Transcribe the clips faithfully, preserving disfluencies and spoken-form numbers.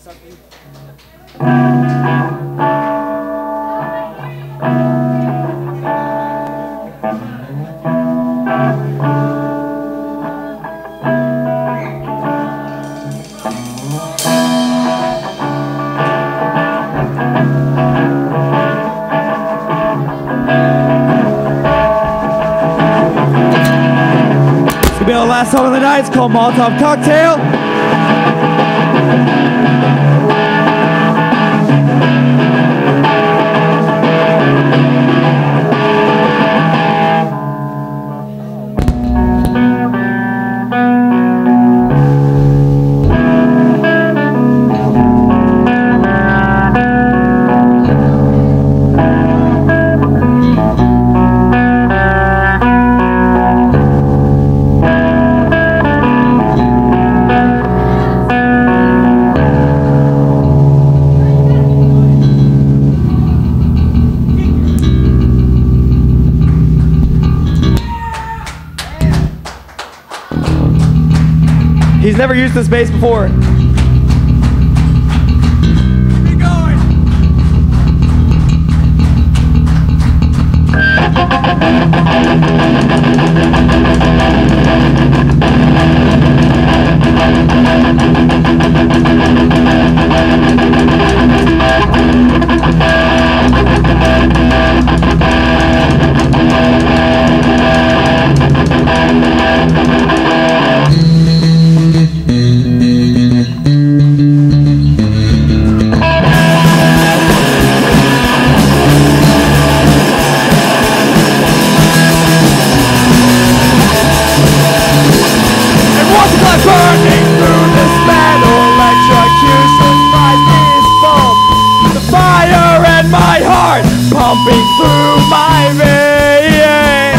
The last song of the night is called Molotov Cocktail. He's never used this bass before. Keep going. Burning through this metal, electrocution light is bulb. The fire and my heart pumping through my veins.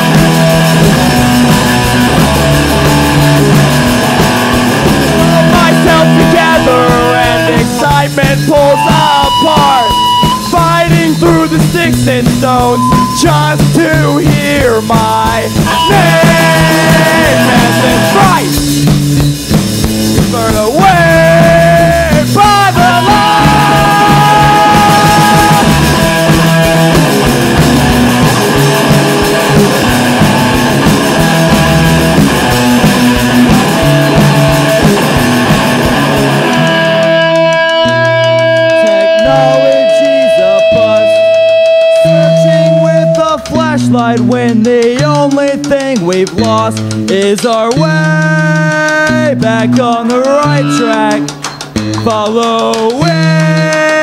Pull myself together and excitement pulls apart. Fighting through the sticks and stones just to hear my name. And then Christ burn away by the light. Technology's a bust, searching with a flashlight when the only thing we've lost is our way back on the right track. Following